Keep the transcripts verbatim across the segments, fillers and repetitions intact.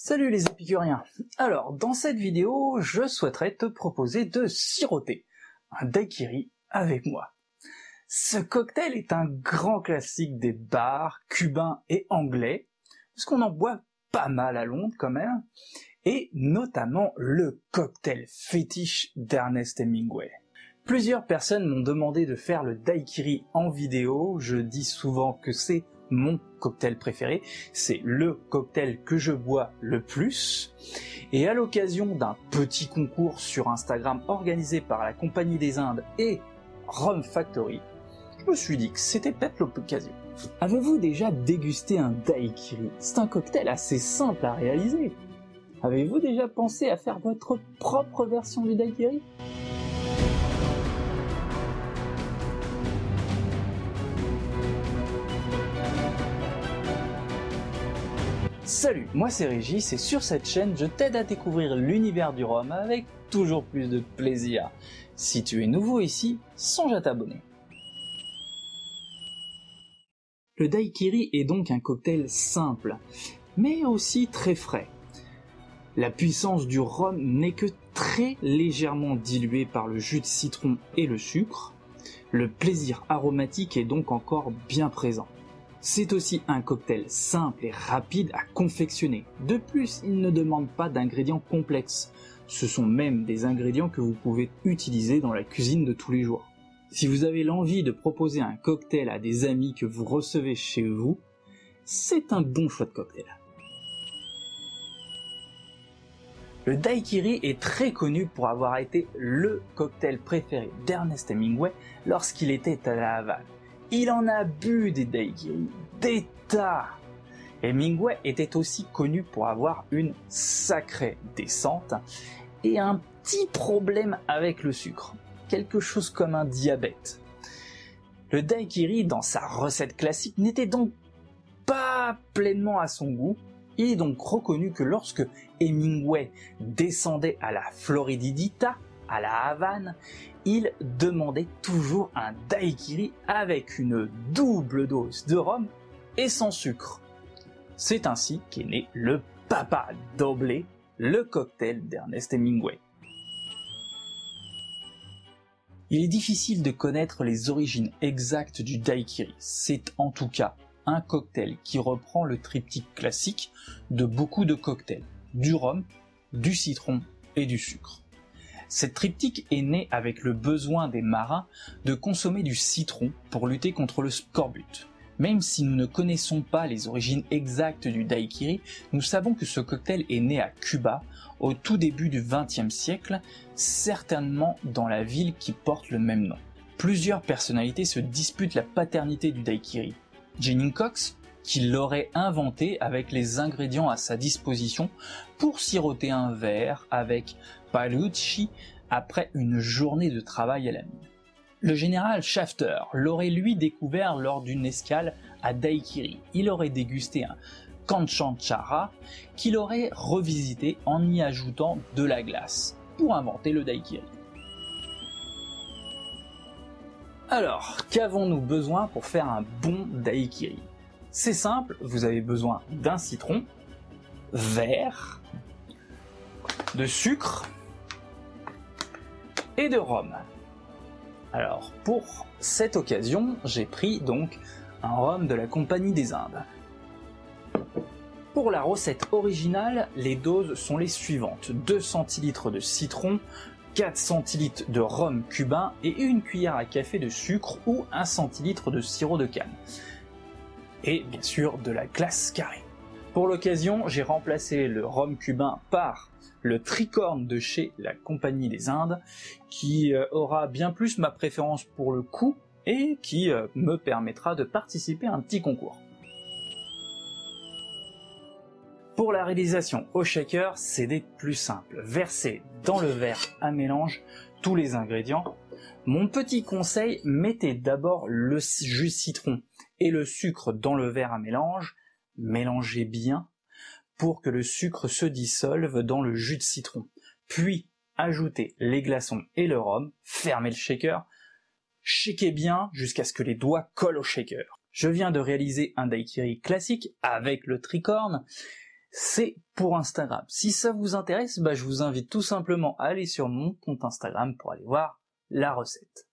Salut les épicuriens. Alors, dans cette vidéo, je souhaiterais te proposer de siroter un daiquiri avec moi. Ce cocktail est un grand classique des bars cubains et anglais, parce qu'on en boit pas mal à Londres quand même, et notamment le cocktail fétiche d'Ernest Hemingway. Plusieurs personnes m'ont demandé de faire le daiquiri en vidéo, je dis souvent que c'est mon cocktail préféré, c'est le cocktail que je bois le plus, et à l'occasion d'un petit concours sur Instagram organisé par la Compagnie des Indes et Rum Factory, je me suis dit que c'était peut-être l'occasion. Avez-vous déjà dégusté un daiquiri? C'est un cocktail assez simple à réaliser. Avez-vous déjà pensé à faire votre propre version du daiquiri? Salut, moi c'est Régis et sur cette chaîne je t'aide à découvrir l'univers du rhum avec toujours plus de plaisir. Si tu es nouveau ici, songe à t'abonner. Le daiquiri est donc un cocktail simple, mais aussi très frais. La puissance du rhum n'est que très légèrement diluée par le jus de citron et le sucre. Le plaisir aromatique est donc encore bien présent. C'est aussi un cocktail simple et rapide à confectionner. De plus, il ne demande pas d'ingrédients complexes. Ce sont même des ingrédients que vous pouvez utiliser dans la cuisine de tous les jours. Si vous avez l'envie de proposer un cocktail à des amis que vous recevez chez vous, c'est un bon choix de cocktail. Le daiquiri est très connu pour avoir été le cocktail préféré d'Ernest Hemingway lorsqu'il était à La Havane. Il en a bu des daiquiris, des tas. Hemingway était aussi connu pour avoir une sacrée descente et un petit problème avec le sucre, quelque chose comme un diabète. Le daiquiri, dans sa recette classique, n'était donc pas pleinement à son goût. Il est donc reconnu que lorsque Hemingway descendait à la Floridita, à la Havane, il demandait toujours un daiquiri avec une double dose de rhum et sans sucre. C'est ainsi qu'est né le Papa Doble, le cocktail d'Ernest Hemingway. Il est difficile de connaître les origines exactes du daiquiri. C'est en tout cas un cocktail qui reprend le triptyque classique de beaucoup de cocktails, du rhum, du citron et du sucre. Cette triptyque est née avec le besoin des marins de consommer du citron pour lutter contre le scorbut. Même si nous ne connaissons pas les origines exactes du daiquiri, nous savons que ce cocktail est né à Cuba au tout début du vingtième siècle, certainement dans la ville qui porte le même nom. Plusieurs personnalités se disputent la paternité du daiquiri. Jennings, qui l'aurait inventé avec les ingrédients à sa disposition pour siroter un verre avec Paolucci après une journée de travail à la mine. Le général Shafter l'aurait lui découvert lors d'une escale à Daiquiri. Il aurait dégusté un Canchanchara qu'il aurait revisité en y ajoutant de la glace pour inventer le daiquiri. Alors, qu'avons-nous besoin pour faire un bon daiquiri? C'est simple, vous avez besoin d'un citron vert, de sucre et de rhum. Alors pour cette occasion, j'ai pris donc un rhum de la Compagnie des Indes. Pour la recette originale, les doses sont les suivantes: deux centilitres de citron, quatre centilitres de rhum cubain et une cuillère à café de sucre ou un centilitre de sirop de canne. Et bien sûr de la glace carrée. Pour l'occasion, j'ai remplacé le rhum cubain par le tricorne de chez la Compagnie des Indes, qui euh, aura bien plus ma préférence pour le coup et qui euh, me permettra de participer à un petit concours. Pour la réalisation au shaker, c'est des plus simples. Versez dans le verre à mélange tous les ingrédients. Mon petit conseil, mettez d'abord le jus de citron et le sucre dans le verre à mélange, mélangez bien pour que le sucre se dissolve dans le jus de citron. Puis ajoutez les glaçons et le rhum, fermez le shaker, shakez bien jusqu'à ce que les doigts collent au shaker. Je viens de réaliser un daiquiri classique avec le tricorne. c'est pour Instagram. Si ça vous intéresse, bah, je vous invite tout simplement à aller sur mon compte Instagram pour aller voir la recette.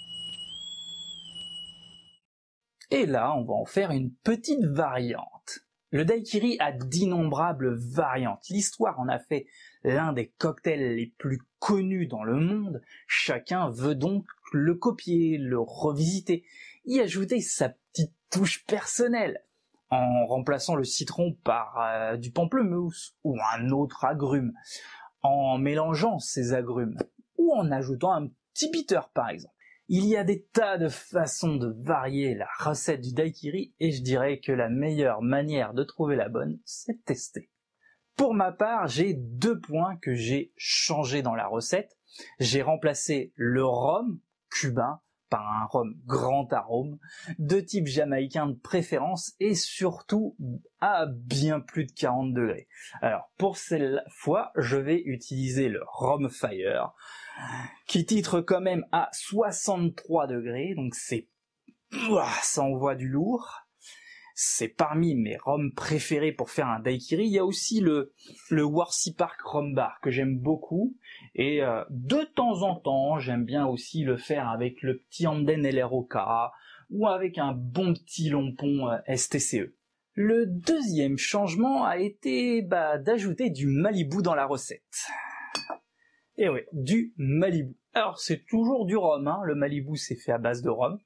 Et là, on va en faire une petite variante. Le daiquiri a d'innombrables variantes. L'histoire en a fait l'un des cocktails les plus connus dans le monde. Chacun veut donc le copier, le revisiter, y ajouter sa petite touche personnelle, en remplaçant le citron par euh, du pamplemousse ou un autre agrume, en mélangeant ces agrumes, ou en ajoutant un petit bitter par exemple. Il y a des tas de façons de varier la recette du daiquiri et je dirais que la meilleure manière de trouver la bonne, c'est de tester. Pour ma part, j'ai deux points que j'ai changés dans la recette. J'ai remplacé le rhum cubain par un rhum grand arôme, de type jamaïcain de préférence et surtout à bien plus de quarante degrés. Alors pour cette fois, je vais utiliser le Rhum Fire, qui titre quand même à soixante-trois degrés, donc c'est, ça envoie du lourd. C'est parmi mes rhums préférés pour faire un daiquiri. Il y a aussi le, le Worthy Park Rum Bar que j'aime beaucoup. Et euh, de temps en temps, j'aime bien aussi le faire avec le petit Anden L R O K ou avec un bon petit lompon euh, S T C E. Le deuxième changement a été bah, d'ajouter du Malibu dans la recette. Et oui, du Malibu. Alors c'est toujours du rhum, hein. Le Malibu c'est fait à base de rhum.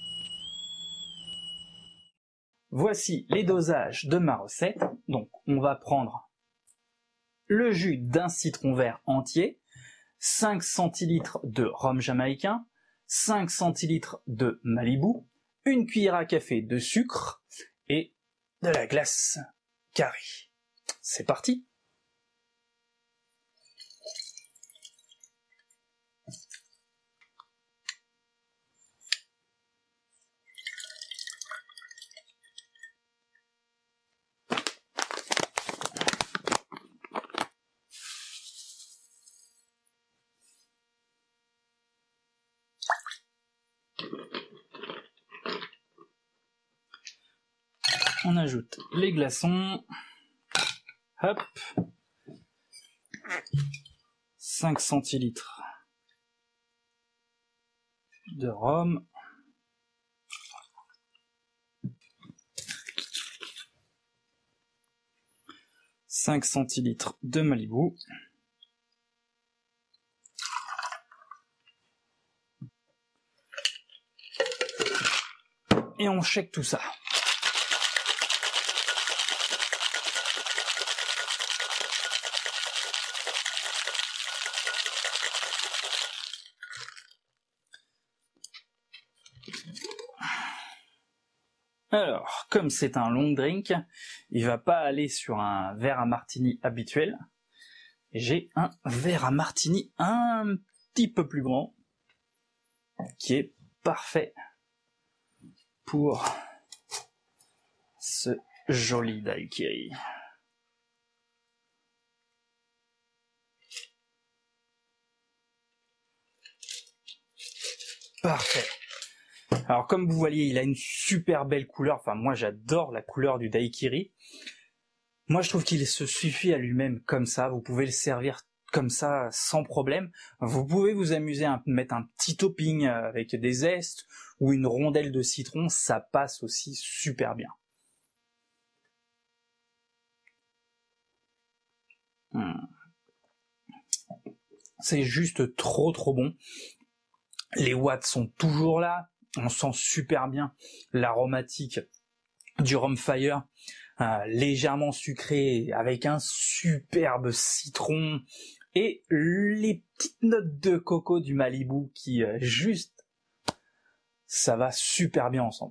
Voici les dosages de ma recette. Donc on va prendre le jus d'un citron vert entier, cinq centilitres de rhum jamaïcain, cinq centilitres de Malibu, une cuillère à café de sucre et de la glace carrée. C'est parti! On ajoute les glaçons, hop, cinq centilitres de rhum, cinq centilitres de Malibu, et on shake tout ça. Alors, comme c'est un long drink, il va pas aller sur un verre à martini habituel. J'ai un verre à martini un petit peu plus grand, qui est parfait pour ce joli daiquiri. Parfait. Alors comme vous voyez, il a une super belle couleur, enfin moi j'adore la couleur du daiquiri. Moi je trouve qu'il se suffit à lui-même comme ça, vous pouvez le servir comme ça sans problème. Vous pouvez vous amuser à mettre un petit topping avec des zestes ou une rondelle de citron, ça passe aussi super bien. Hmm. C'est juste trop trop bon. Les watts sont toujours là. On sent super bien l'aromatique du Rhum Fire, euh, légèrement sucré, avec un superbe citron, et les petites notes de coco du Malibu qui, euh, juste, ça va super bien ensemble.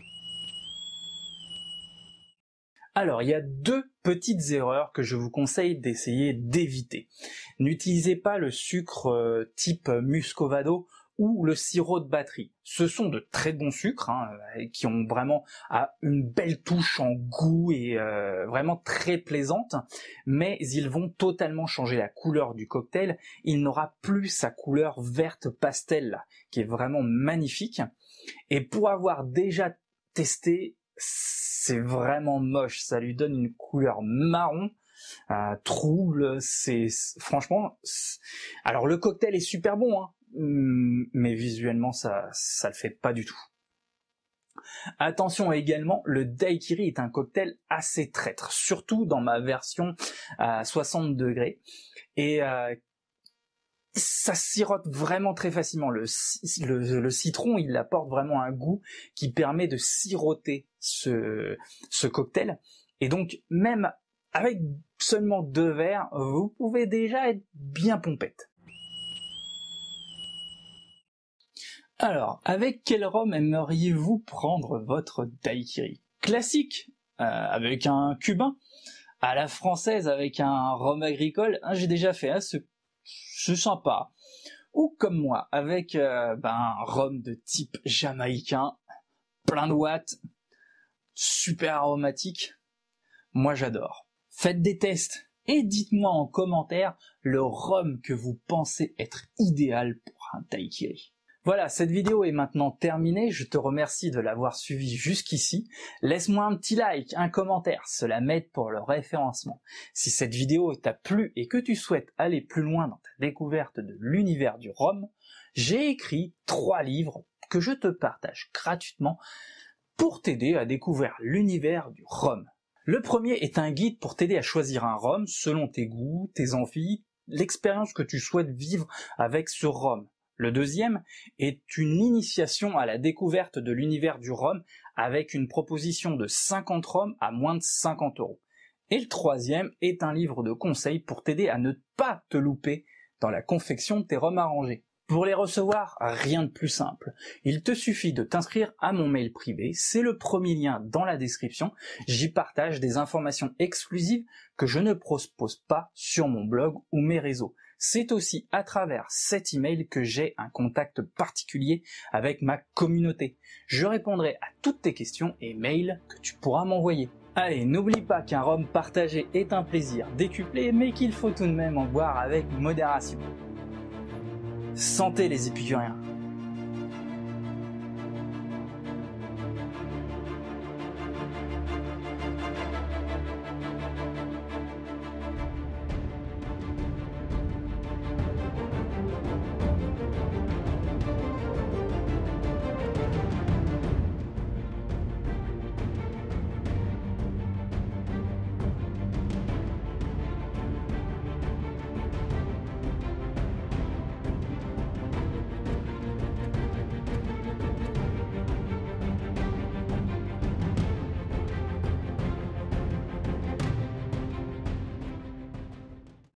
Alors, il y a deux petites erreurs que je vous conseille d'essayer d'éviter. N'utilisez pas le sucre euh, type muscovado ou le sirop de batterie. Ce sont de très bons sucres, hein, qui ont vraiment ah, une belle touche en goût et euh, vraiment très plaisante, mais ils vont totalement changer la couleur du cocktail. Il n'aura plus sa couleur verte pastel, là, qui est vraiment magnifique. Et pour avoir déjà testé, c'est vraiment moche, ça lui donne une couleur marron, euh, trouble, c'est franchement... Alors le cocktail est super bon, hein, mais visuellement ça, ça le fait pas du tout. Attention également, le daiquiri est un cocktail assez traître, surtout dans ma version à soixante degrés, et euh, ça sirote vraiment très facilement. Le, le, le citron, il apporte vraiment un goût qui permet de siroter ce, ce cocktail, et donc même avec seulement deux verres, vous pouvez déjà être bien pompette. Alors, avec quel rhum aimeriez-vous prendre votre daiquiri? Classique, euh, avec un cubain, à la française avec un rhum agricole, hein, j'ai déjà fait, hein, c'est sympa. Ou comme moi, avec euh, ben, un rhum de type jamaïcain, plein de watts, super aromatique, moi j'adore. Faites des tests et dites-moi en commentaire le rhum que vous pensez être idéal pour un daiquiri. Voilà, cette vidéo est maintenant terminée, je te remercie de l'avoir suivi jusqu'ici. Laisse-moi un petit like, un commentaire, cela m'aide pour le référencement. Si cette vidéo t'a plu et que tu souhaites aller plus loin dans ta découverte de l'univers du rhum, j'ai écrit trois livres que je te partage gratuitement pour t'aider à découvrir l'univers du rhum. Le premier est un guide pour t'aider à choisir un rhum selon tes goûts, tes envies, l'expérience que tu souhaites vivre avec ce rhum. Le deuxième est une initiation à la découverte de l'univers du rhum avec une proposition de cinquante rhums à moins de cinquante euros. Et le troisième est un livre de conseils pour t'aider à ne pas te louper dans la confection de tes rhums arrangés. Pour les recevoir, rien de plus simple. Il te suffit de t'inscrire à mon mail privé, c'est le premier lien dans la description. J'y partage des informations exclusives que je ne propose pas sur mon blog ou mes réseaux. C'est aussi à travers cet email que j'ai un contact particulier avec ma communauté. Je répondrai à toutes tes questions et mails que tu pourras m'envoyer. Allez, n'oublie pas qu'un rhum partagé est un plaisir décuplé, mais qu'il faut tout de même en boire avec modération. Santé les épicuriens!